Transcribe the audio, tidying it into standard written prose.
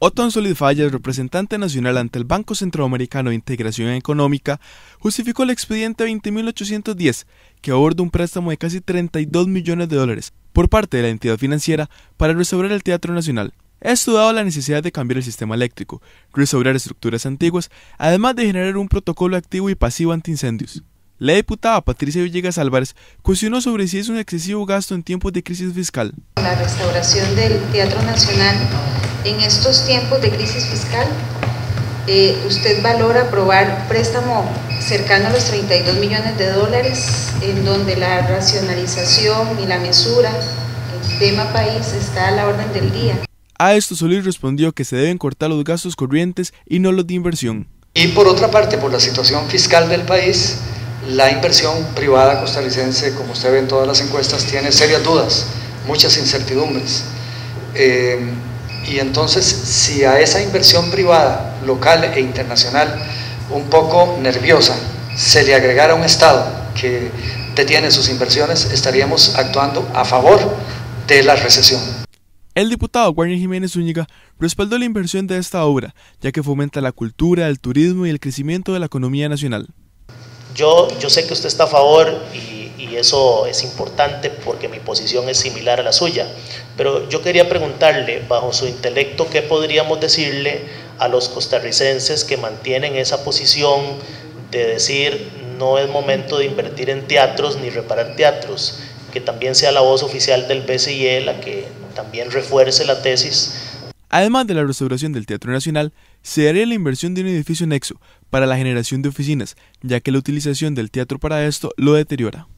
Otton Solid Fallas, representante nacional ante el Banco Centroamericano de Integración Económica, justificó el expediente 20.810, que aborda un préstamo de casi 32 millones de dólares por parte de la entidad financiera para restaurar el Teatro Nacional. Esto dado la necesidad de cambiar el sistema eléctrico, restaurar estructuras antiguas, además de generar un protocolo activo y pasivo antiincendios. La diputada Patricia Villegas Álvarez cuestionó sobre si es un excesivo gasto en tiempos de crisis fiscal. La restauración del Teatro Nacional en estos tiempos de crisis fiscal, usted valora aprobar préstamo cercano a los 32 millones de dólares, en donde la racionalización y la mesura, el tema país, está a la orden del día. A esto Solís respondió que se deben cortar los gastos corrientes y no los de inversión. Y por otra parte, por la situación fiscal del país, la inversión privada costarricense, como usted ve en todas las encuestas, tiene serias dudas, muchas incertidumbres. Y entonces, si a esa inversión privada, local e internacional, un poco nerviosa, se le agregara un Estado que detiene sus inversiones, estaríamos actuando a favor de la recesión. El diputado Warner Jiménez Zúñiga respaldó la inversión de esta obra, ya que fomenta la cultura, el turismo y el crecimiento de la economía nacional. Yo sé que usted está a favor y eso es importante porque mi posición es similar a la suya, pero yo quería preguntarle, bajo su intelecto, ¿qué podríamos decirle a los costarricenses que mantienen esa posición de decir no es momento de invertir en teatros ni reparar teatros? Que también sea la voz oficial del BCIE la que también refuerce la tesis. Además de la restauración del Teatro Nacional, se haría la inversión de un edificio nexo para la generación de oficinas, ya que la utilización del teatro para esto lo deteriora.